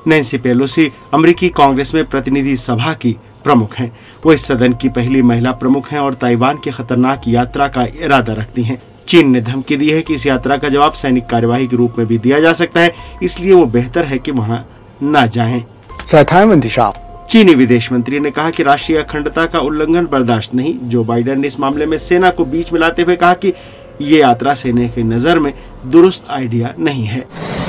Nancy Pelosi अमेरिकी कांग्रेस में प्रतिनिधि सभा की प्रमुख हैं। वो इस सदन की पहली महिला प्रमुख हैं और ताइवान की खतरनाक यात्रा का इरादा रखती हैं। चीन ने धमकी दी है कि इस यात्रा का जवाब सैनिक कार्यवाही के रूप में भी दिया जा सकता है, इसलिए वो बेहतर है कि वहाँ न जाएं। चीनी विदेश मंत्री ने कहा कि राष्ट्रीय अखंडता का उल्लंघन बर्दाश्त नहीं। जो बाइडेन ने इस मामले में सेना को बीच में लाते हुए कहा कि ये यात्रा सेना की नजर में दुरुस्त आइडिया नहीं है।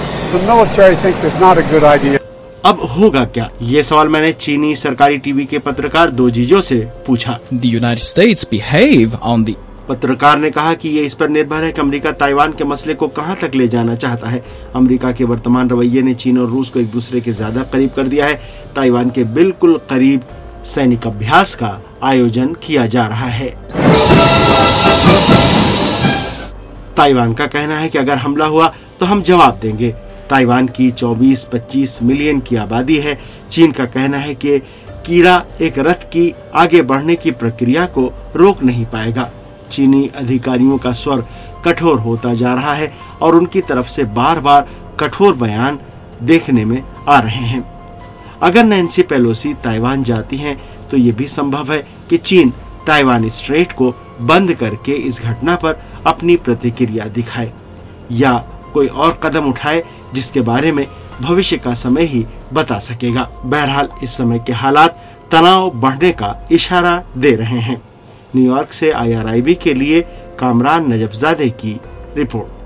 अब होगा क्या, ये सवाल मैंने चीनी सरकारी टीवी के पत्रकार दो जीजो से पूछा। पत्रकार ने कहा कि ये इस पर निर्भर है कि अमेरिका ताइवान के मसले को कहां तक ले जाना चाहता है। अमेरिका के वर्तमान रवैये ने चीन और रूस को एक दूसरे के ज्यादा करीब कर दिया है। ताइवान के बिल्कुल करीब सैनिक अभ्यास का आयोजन किया जा रहा है। ताइवान का कहना है कि अगर हमला हुआ तो हम जवाब देंगे। ताइवान की 24-25 मिलियन की आबादी है। चीन का कहना है कि कीड़ा एक रथ की आगे बढ़ने की प्रक्रिया को रोक नहीं पाएगा। चीनी अधिकारियों का स्वर कठोर होता जा रहा है और उनकी तरफ से बार बार कठोर बयान देखने में आ रहे हैं। अगर नैन्सी पेलोसी ताइवान जाती हैं तो ये भी संभव है कि चीन ताइवान स्ट्रेट को बंद करके इस घटना पर अपनी प्रतिक्रिया दिखाए या कोई और कदम उठाए, जिसके बारे में भविष्य का समय ही बता सकेगा। बहरहाल इस समय के हालात तनाव बढ़ने का इशारा दे रहे हैं। न्यूयॉर्क से IRIB के लिए कामरान नजफजादे की रिपोर्ट।